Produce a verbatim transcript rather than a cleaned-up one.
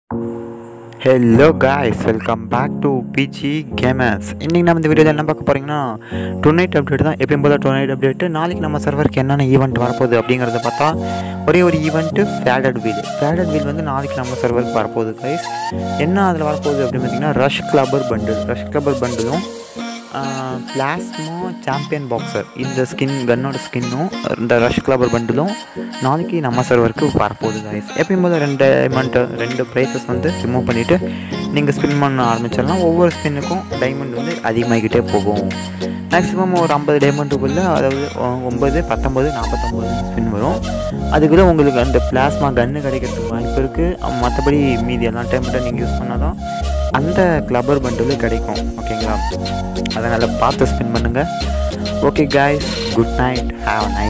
Hello guys, welcome back to PG gamers. இன்றைக்கி நம்ம இந்த வீடியோவில் என்ன பார்க்க போகிறீங்கன்னா டூ நைட் அப்டேட் தான். எப்பயும் போல டூ நைட் அப்டேட்டு. நாளைக்கு நம்ம சர்வருக்கு என்னென்ன ஈவெண்ட் வரப்போகுது அப்படிங்கிறத பார்த்தா ஒரே ஒரு event faded wheel. Faded wheel வந்து நாளைக்கு நம்ம சர்வருக்கு வரப்போகுது கைஸ். என்ன அதில் வரப்போகுது அப்படின்னு பார்த்தீங்கன்னா rush clipper bundle rush clipper பண்டிலும் பிளாஸ்மா சாம்பியன் பாக்ஸர் இந்த ஸ்கின் கன்னோட ஸ்கின்னும் இந்த ரஷ் கிளப்பர் பண்டிலும் நாளைக்கு நம்ம சர்வருக்கு வரப்போகுது கைஸ். எப்பயும் போது ரெண்டு டைமண்ட் ரெண்டு ப்ரைஸஸ் வந்து ரிமூவ் பண்ணிவிட்டு நீங்கள் ஸ்பின் பண்ண ஆரம்பிச்சிடலாம். ஒவ்வொரு ஸ்பின்னுக்கும் டைமண்ட் வந்து அதிகமாகிக்கிட்டே போகும். மேக்ஸிமம் ஒரு ஐம்பது டைமண்ட்டுக்குள்ளே, அதாவது ஒம்பது பத்தொம்பது நாற்பத்தொம்பது ஸ்பின் வரும். அதுக்குள்ளே உங்களுக்கு அந்த பிளாஸ்மா கன்று கிடைக்கிறதுக்கு வாய்ப்பு இருக்குது. மற்றபடி மீதி எல்லா டைமெண்ட்டை நீங்கள் யூஸ் பண்ணால் தான் அந்த கிளப்பர் பண்டில் கிடைக்கும். ஓகேங்களா? அதை நல்லா பார்த்து ஸ்பின் பண்ணுங்கள். Okay guys, good night, have a night.